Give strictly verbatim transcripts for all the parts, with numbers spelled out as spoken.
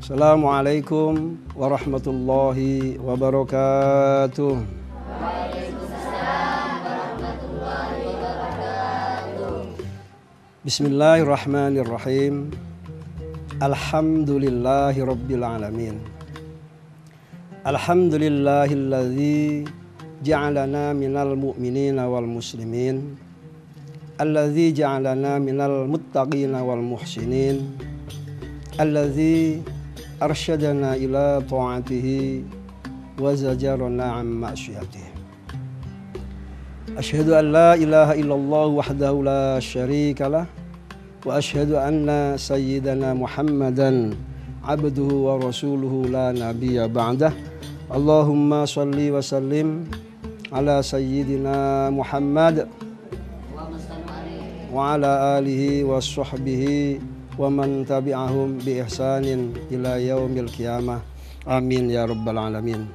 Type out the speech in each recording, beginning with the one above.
Assalamualaikum warahmatullahi wabarakatuh. Waalaikumsalam warahmatullahi wabarakatuh. Bismillahirrahmanirrahim. Alhamdulillahi rabbil alamin. Alhamdulillahilladzi ja'alana minal mu'minina wal muslimin. Alladzi ja'alana minal muttaqina wal muhsinin. Alladzi arsyadana ila ta'atihi wa zajarana an ma'siyatihi. Asyhadu an la ilaha illallah wahdahu la syarikalah wa asyhadu anna sayyidana Muhammadan abduhu wa rasuluhu la nabiyya ba'dah. Allahumma shalli wa sallim ala sayyidina Muhammad wa ala alihi wa sahbihi wa man tabi'ahum bi ihsanin ila yaumil qiyamah. Amin ya rabbal alamin.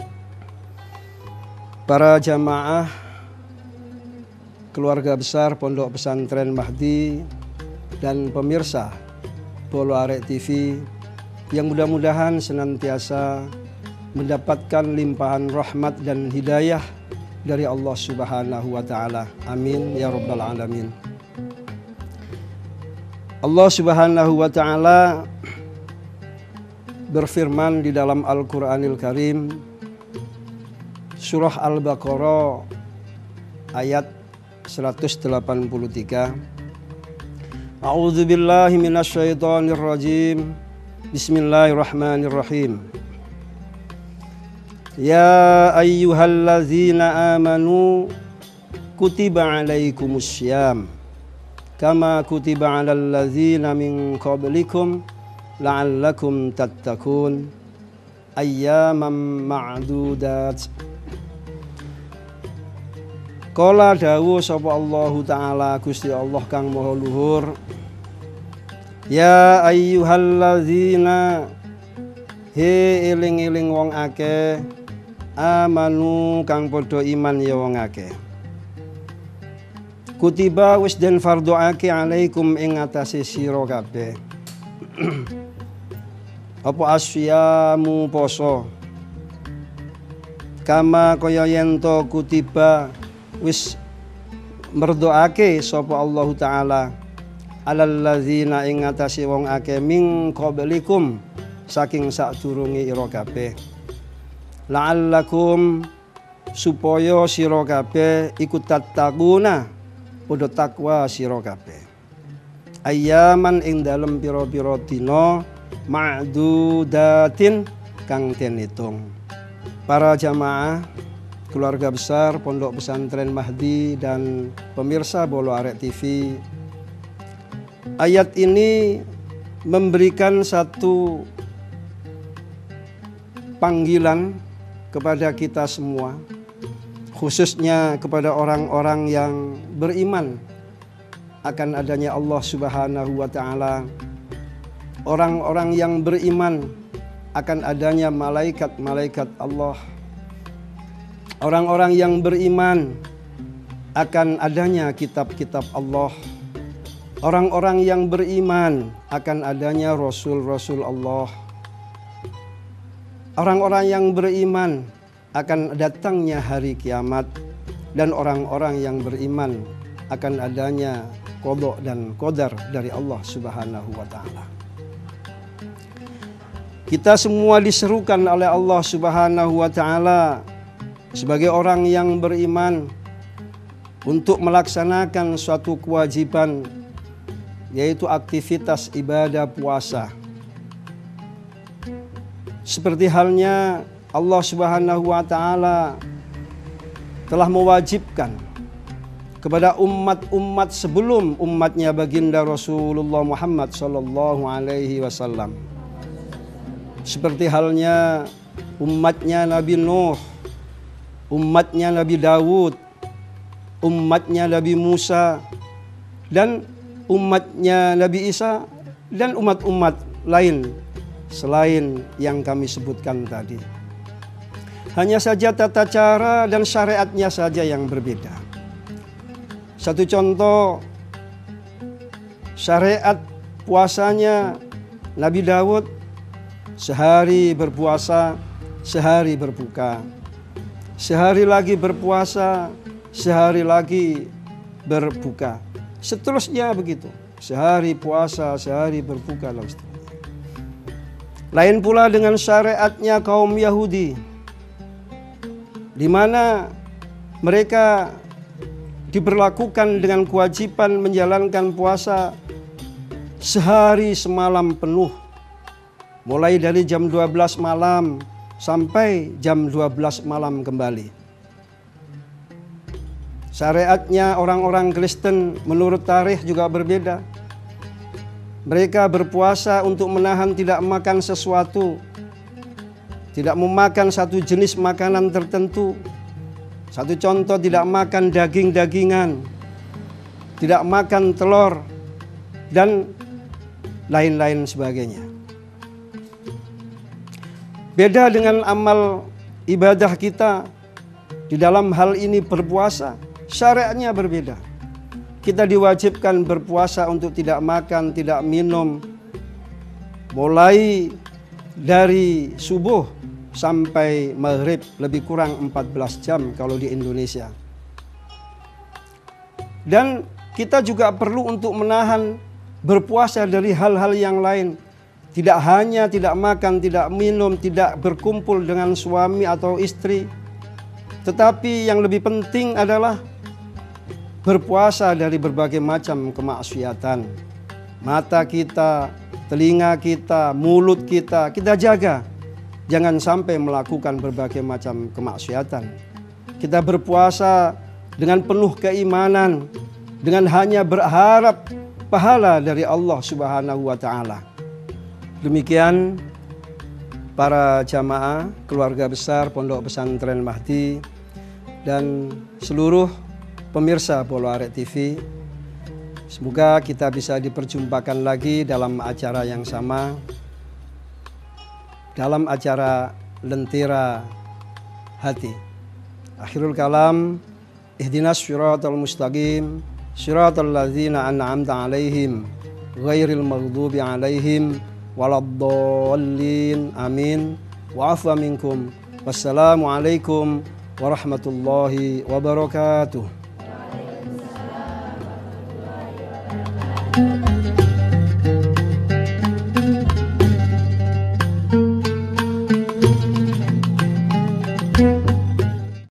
Para jamaah keluarga besar Pondok Pesantren Mahdi dan pemirsa Bolo Arek T V yang mudah-mudahan senantiasa mendapatkan limpahan rahmat dan hidayah dari Allah Subhanahu wa taala. Amin ya rabbal alamin. Allah Subhanahu wa taala berfirman di dalam Al-Qur'anil Karim surah Al-Baqarah ayat seratus delapan puluh tiga. A'udzu billahi minasyaitonir rajim. Bismillahirrahmanirrahim. Ya ayyuhallazina amanu kutiba alaikumus syiyam kama kutiba alal ladzina min qablikum la'allakum tattaqun ayyaman ma'dudat. Kala dawuh sapa Allah taala Gusti Allah kang maha luhur. Ya ayyuhalladzina he eling-eling wong akeh amanu kang padha iman ya wong akeh. Kutiba wis den fardhoake alaikum ing atase sira kabeh. Apa asyamu poso. Kama kaya yen to kutiba wis merdoake sapa Allah taala alal ladzina ing atase wong akeh min qablikum saking sadurunge ira kabeh. La'allakum supaya sira kabeh iku tattaquna padha takwa sira kabeh. Ayyaman ing dalem pira-pira dina ma'dudatin kang den hitung. Para jamaah keluarga besar Pondok Pesantren Mahdi dan pemirsa Bolo Arek T V, ayat ini memberikan satu panggilan kepada kita semua, khususnya kepada orang-orang yang beriman akan adanya Allah Subhanahu wa taala, orang-orang yang beriman akan adanya malaikat-malaikat Allah, orang-orang yang beriman akan adanya kitab-kitab Allah, orang-orang yang beriman akan adanya rasul-rasul Allah, orang-orang yang beriman akan datangnya hari kiamat, dan orang-orang yang beriman akan adanya qada dan qadar dari Allah Subhanahu wa taala. Kita semua diserukan oleh Allah Subhanahu wa taala sebagai orang yang beriman untuk melaksanakan suatu kewajiban, yaitu aktivitas ibadah puasa. Seperti halnya Allah Subhanahu wa taala telah mewajibkan kepada umat-umat sebelum umatnya baginda Rasulullah Muhammad sallallahu alaihi wasallam. Seperti halnya umatnya Nabi Nuh, umatnya Nabi Dawud, umatnya Nabi Musa, dan umatnya Nabi Isa, dan umat-umat lain selain yang kami sebutkan tadi. Hanya saja tata cara dan syariatnya saja yang berbeda. Satu contoh, syariat puasanya Nabi Dawud sehari berpuasa, sehari berbuka. Sehari lagi berpuasa, sehari lagi berbuka. Seterusnya begitu. Sehari puasa, sehari berbuka. Lain pula dengan syariatnya kaum Yahudi, di mana mereka diberlakukan dengan kewajiban menjalankan puasa sehari semalam penuh, mulai dari jam dua belas malam sampai jam dua belas malam kembali. Syariatnya orang-orang Kristen menurut tarikh juga berbeda. Mereka berpuasa untuk menahan tidak makan sesuatu, tidak memakan satu jenis makanan tertentu. Satu contoh, tidak makan daging-dagingan, tidak makan telur, dan lain-lain sebagainya. Beda dengan amal ibadah kita di dalam hal ini berpuasa, syariatnya berbeda. Kita diwajibkan berpuasa untuk tidak makan, tidak minum, mulai dari subuh sampai maghrib, lebih kurang empat belas jam kalau di Indonesia. Dan kita juga perlu untuk menahan berpuasa dari hal-hal yang lain. Tidak hanya tidak makan, tidak minum, tidak berkumpul dengan suami atau istri, tetapi yang lebih penting adalah berpuasa dari berbagai macam kemaksiatan. Mata kita, telinga kita, mulut kita, kita jaga. Jangan sampai melakukan berbagai macam kemaksiatan. Kita berpuasa dengan penuh keimanan, dengan hanya berharap pahala dari Allah Subhanahu wa Ta'ala. Demikian para jamaah keluarga besar Pondok Pesantren Mahdi dan seluruh pemirsa Bolo Arek T V. Semoga kita bisa diperjumpakan lagi dalam acara yang sama, dalam acara Lentera Hati. Akhirul kalam, ihdinas syiratal mustaqim, syiratal ladzina an'amta alaihim, ghairil maghdubi alaihim waladdallin. Amin. Wa'afa minkum. Wassalamualaikum warahmatullahi wabarakatuh.